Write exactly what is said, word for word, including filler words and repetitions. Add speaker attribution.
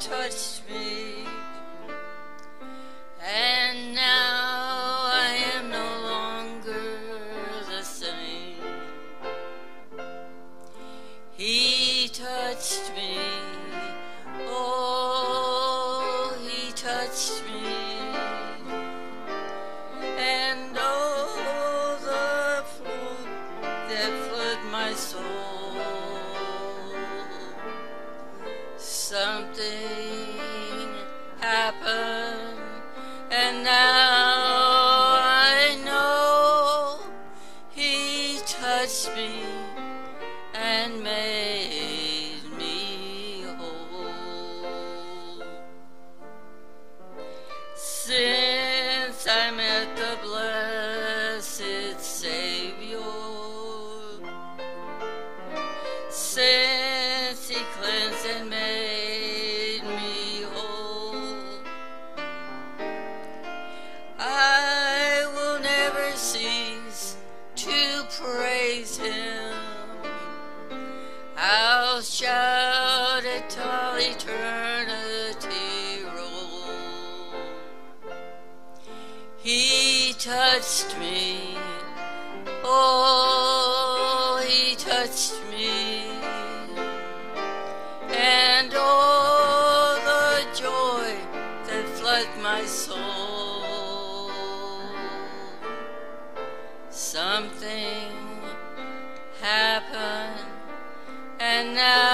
Speaker 1: touched me, and now I am no longer the same. He touched me, oh, he touched me, and oh, the flood that flooded my soul. Something happened, and now I know he touched me and made me whole. Since I met the blessed Savior, since he cleansed and made me whole, I will never cease to praise him. I'll shout it till eternity roll. He touched me, oh, he touched me, and oh, the joy that flooded my soul. Something happened, and now